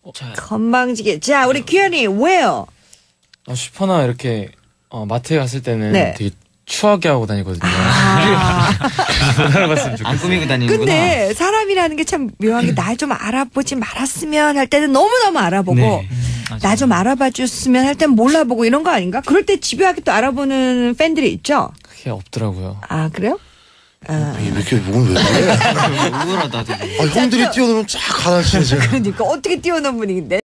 건방지게. 자, 우리 규현이 왜요? 슈퍼나 이렇게 마트에 갔을 때는 네. 되게 추하게 하고 다니거든요. 못 알아봤으면 좋겠어요. 안 꾸미고 다니는구나. 근데 사람이라는 게 참 묘한 게 날 좀 알아보지 말았으면 할 때는 너무너무 알아보고 네. 나 좀 알아봐 줬으면 할 때는 몰라보고 이런 거 아닌가? 그럴 때 집요하게 또 알아보는 팬들이 있죠? 그게 없더라고요. 아, 그래요? 왜 이렇게 몸을 왜 그래? 우울하다 되게. 형들이 뛰어들면 쫙 가라앉히네, 제가. 그러니까 어떻게 뛰어넘은 분위기인데?